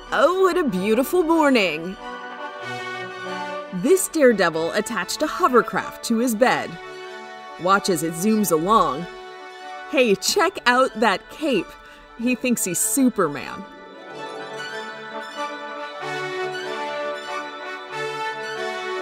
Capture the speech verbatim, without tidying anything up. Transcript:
Oh, what a beautiful morning! This daredevil attached a hovercraft to his bed. Watch as it zooms along. Hey, check out that cape! He thinks he's Superman.